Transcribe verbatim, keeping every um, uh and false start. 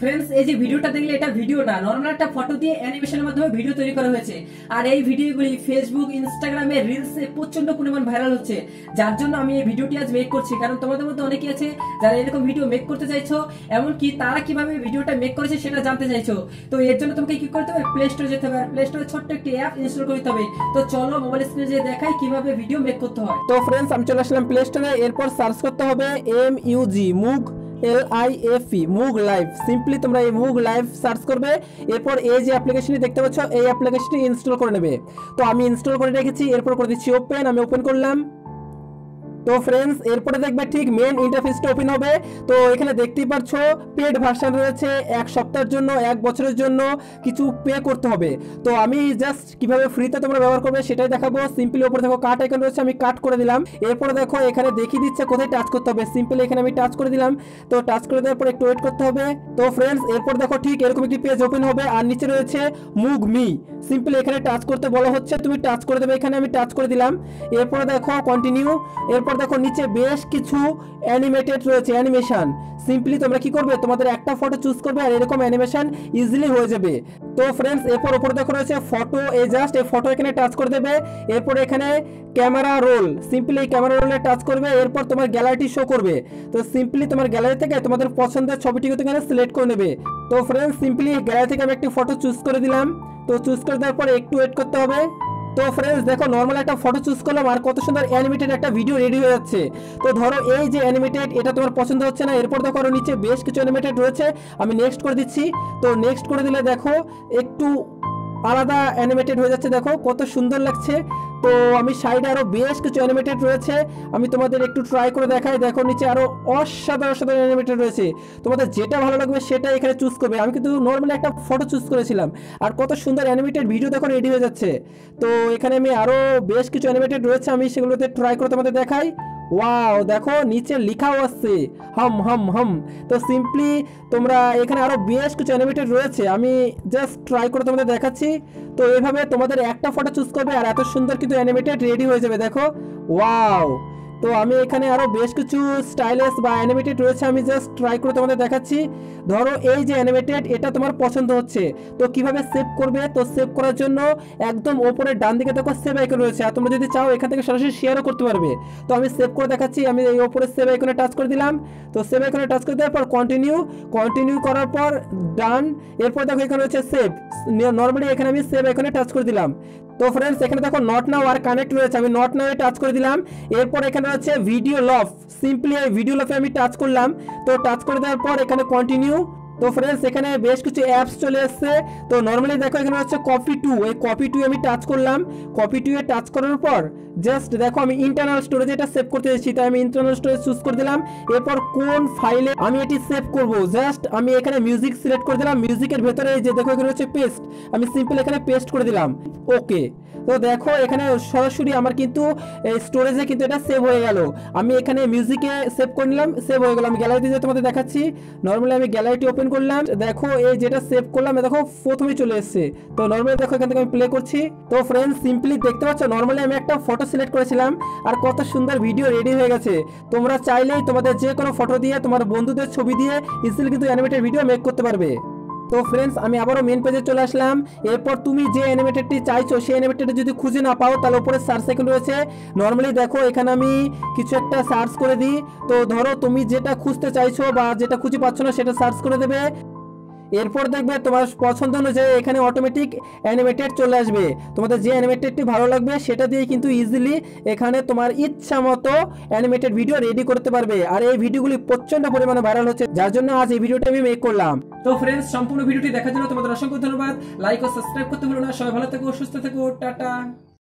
Friends, এই যে ভিডিওটা দেখলে এটা ভিডিও না, নরমাল একটা ফটো দিয়ে অ্যানিমেশনের মাধ্যমে ভিডিও তৈরি করা হয়েছে। আর এই ভিডিওগুলি ফেসবুক, ইনস্টাগ্রামে, রিলসে প্রচন্ড পরিমাণ ভাইরাল হচ্ছে, যার জন্য আমি এই ভিডিওটি আজ মেক করছি। কারণ তোমাদের মধ্যে অনেকে আছে যারা এরকম ভিডিও মেক করতে চাইছো, এমনকি তারা কিভাবে ভিডিওটা মেক করেছে সেটা জানতে চাইছো। তো এর জন্য তোমাকে কি করতে হবে, প্লে স্টোরে যেতে হবে। আর প্লে স্টোরে ছোট্ট একটি অ্যাপ ইনস্টল করতে হবে। তো চলো মোবাইল স্ক্রিনে যে দেখাই কিভাবে ভিডিও মেক করতে হয়। তো ফ্রেন্ডস, আমি চলে আসলাম প্লে স্টোরে। এরপর সার্চ করতে হবে এম ইউ জি মুগ এল আই এফ ই মুগ লাইভ। সিম্পলি তোমরা এই মুগ লাইভ সার্চ করবে। এরপর এই যে অ্যাপ্লিকেশনটি দেখতে পাচ্ছ, এই অ্যাপ্লিকেশনটি ইনস্টল করে নেবে। তো আমি ইনস্টল করে রেখেছি। এরপর করে দিচ্ছি ওপেন। আমি ওপেন করলাম। তো ফ্রেন্ডস, এরপরে দেখবে ঠিক মেন ইন্টারফেসটা ওপেন হবে। তো এখানে দেখতেই পাচ্ছ পেড ভার্সন রয়েছে, এক সপ্তাহের জন্য, এক বছরের জন্য কিছু পে করতে হবে। তো আমি জাস্ট কিভাবে ফ্রিতে তোমরা ব্যবহার করবে সেটাই দেখাবো। সিম্পলি উপরে দেখো কাট আইকন রয়েছে, আমি কাট করে দিলাম। এরপরে দেখো এখানে দেখিয়ে দিচ্ছে কোথায় টাচ করতে হবে। সিম্পলি এখানে আমি টাচ করে দিলাম। তো টাচ করে দেওয়ার পর একটু ওয়েট করতে হবে। তো ফ্রেন্ডস, এরপর দেখো ঠিক এরকম একটি পেজ ওপেন হবে। আর নিচে রয়েছে মুগ মি। সিম্পলি এখানে টাচ করতে বলা হচ্ছে, তুমি টাচ করে দেবে। এখানে আমি টাচ করে দিলাম। এরপরে দেখো কন্টিনিউ। এরপর দেখো নিচে বেশ কিছু অ্যানিমেটেড রয়েছে, অ্যানিমেশন। সিম্পলি তোমরা কি করবে, তোমাদের একটা ফটো চুজ করবে আর এরকম অ্যানিমেশন ইজিলি হয়ে যাবে। তো ফ্রেন্ডস, এরপর উপরে দেখো রয়েছে ফটো। এই জাস্ট এই ফটো এখানে টাচ করে দেবে। এরপর এখানে ক্যামেরা রোল। সিম্পলি এই ক্যামেরা রোলে টাচ করবে। এরপর তোমার গ্যালারিটি শো করবে। তো সিম্পলি তোমার গ্যালারি থেকে তোমাদের পছন্দের ছবিটিকে এখানে সিলেক্ট করে নেবে। তো ফ্রেন্ডস, সিম্পলি গ্যালারি থেকে আমি একটি ফটো চুজ করে দিলাম। তো চুজ করে দেওয়ার পর একটু ওয়েট করতে হবে। তো ফ্রেন্ডস দেখো, নর্মাল একটা ফটো চুজ করলাম আর কত সুন্দর অ্যানিমেটেড একটা ভিডিও রেডি হয়ে যাচ্ছে। তো ধরো এই যে অ্যানিমেটেড, এটা তোমার পছন্দ হচ্ছে না। এরপর দেখো আরো নিচে বেশ কিছু অ্যানিমেটেড রয়েছে, আমি নেক্সট করে দিচ্ছি। তো নেক্সট করে দিলে দেখো একটু আলাদা অ্যানিমেটেড হয়ে যাচ্ছে, দেখো কত সুন্দর লাগছে। তো আমি সাইডে আরো বেশ কিছু অ্যানিমেটেড রয়েছে, আমি তোমাদের একটু ট্রাই করে দেখাই। দেখো নিচে আরো অসাধারণ অসাধারণ অ্যানিমেটেড রয়েছে, তোমাদের যেটা ভালো লাগবে সেটা এখানে চুজ করবে। আমি কিন্তু নর্মালি একটা ফটো চুজ করেছিলাম আর কত সুন্দর অ্যানিমেটেড ভিডিও দেখো রেডি হয়ে যাচ্ছে। তো এখানে আমি আরো বেশ কিছু অ্যানিমেটেড রয়েছে, আমি সেগুলোতে ট্রাই করে তোমাদের দেখাই। ওয়াও, দেখো নিচে লেখাও আসছে হাম হাম হাম। তো সিম্পলি তোমরা এখানে আরো বেশ কিছু অ্যানিমেটেড রয়েছে, আমি জাস্ট ট্রাই করে তোমাদের দেখাচ্ছি। তো এইভাবে তোমাদের একটা ফটো চুজ করবে আর এত সুন্দর কিন্তু অ্যানিমেটেড রেডি হয়ে যাবে, দেখো ওয়াও। তো আমি এখানে আরো বেশ কিছু স্টাইলিশ বা অ্যানিমেটেড রয়েছে, আমি জাস্ট ট্রাই করে তোমাদের দেখাচ্ছি। ধরো এই যে অ্যানিমেটেড, এটা তোমার পছন্দ হচ্ছে, তো কিভাবে সেভ করবে? তো সেভ করার জন্য একদম ওপরে ডান দিকে দেখো সেভ আইকন রয়েছে, আর তোমরা যদি চাও এখান থেকে সরাসরি শেয়ারও করতে পারবে। তো আমি সেভ করে দেখাচ্ছি। আমি এই ওপরে সেভ আইকনে টাচ করে দিলাম। তো সেভ আইকনে টাচ করে দেওয়ার পর কন্টিনিউ। কন্টিনিউ করার পর ডান। এরপর দেখো এখানে রয়েছে সেভ। নর্মালি এখানে আমি সেভ আইকনে টাচ করে দিলাম। তো ফ্রেন্ডস, এখানে দেখো নট নাও আর কানেক্ট রয়েছে, আমি নট নাও এ টাচ করে দিলাম। এরপর এখানে হচ্ছে ভিডিও লভ। সিম্পলি এই ভিডিও লভে আমি টাচ করলাম। তো টাচ করে দেওয়ার পর এখানে কন্টিনিউ। তো ফ্রেন্ডস, এখানে বেশ কিছু অ্যাপস চলে এসেছে। তো নর্মালি দেখো এখানে হচ্ছে কপি টু। এই কপি টু আমি টাচ করলাম। কপি টু এ টাচ করার পর জাস্ট দেখো আমি ইন্টারনাল স্টোরেজে এটা সেভ করতে চাইছি, তাই আমি ইন্টারনাল স্টোরেজ চুজ করে দিলাম। এরপর কোন ফাইলে আমি এটি সেভ করব, জাস্ট আমি এখানে মিউজিক সিলেক্ট করে দিলাম। মিউজিকের ভেতরে যে দেখো এখানে হচ্ছে পেস্ট, আমি সিম্পল এখানে পেস্ট করে দিলাম। ওকে। তো দেখো এখানে সরাসরি আমার কিন্তু স্টোরেজে কিন্তু এটা সেভ হয়ে গেল। আমি এখানে মিউজিকে সেভ করে নিলাম, সেভ হয়ে গেল। আমি গ্যালারিতে যে তোমাদের দেখাচ্ছি, নর্মালি আমি গ্যালারিটি ওপেন করলাম। দেখো এই যেটা সেভ করলাম দেখো প্রথমেই চলে এসেছে। তো নর্মালি দেখো এখান থেকে আমি প্লে করছি। তো ফ্রেন্ডস, সিম্পলি দেখতে পাচ্ছ নর্মালি আমি একটা ফটো সিলেক্ট করেছিলাম আর কত সুন্দর ভিডিও রেডি হয়ে গেছে। তোমরা চাইলেই তোমাদের যে কোনো ফটো দিয়ে, তোমার বন্ধুদের ছবি দিয়ে ইজিলি কিন্তু অ্যানিমেটেড ভিডিও মেক করতে পারবে। তো ফ্রেন্ডস, আমি আবারও মেন পেজে চলে আসলাম। এরপর তুমি যে অ্যানিমেটেডটি চাইছো সেই অ্যানিমেটেডটি যদি খুঁজে না পাও, তাহলে উপরে সার্চ আইকন রয়েছে। নর্মালি দেখো এখানে আমি কিছু একটা সার্চ করে দিই। তো ধরো তুমি যেটা খুঁজতে চাইছো বা যেটা খুঁজে পাচ্ছ না সেটা সার্চ করে দেবে। এরপর দেখবে তোমার পছন্দ অনুযায়ী এখানে অটোমেটিক অ্যানিমেটেড চলে আসবে। তোমাদের যে অ্যানিমেটেডটি ভালো লাগবে সেটা দিয়ে কিন্তু ইজিলি এখানে তোমার ইচ্ছা মতো অ্যানিমেটেড ভিডিও রেডি করতে পারবে। আর এই ভিডিওগুলি প্রচন্ড পরিমাণে ভাইরাল হচ্ছে, যার জন্য আজ এই ভিডিওটা আমি মেক করলাম। তো ফ্রেন্ডস, সম্পূর্ণ ভিডিওটি দেখার জন্য তোমাদের অসংখ্য ধন্যবাদ। লাইক ও সাবস্ক্রাইব করতে ভুলো না। সবাই ভালো থেকো, সুস্থ থেকো, টাটা।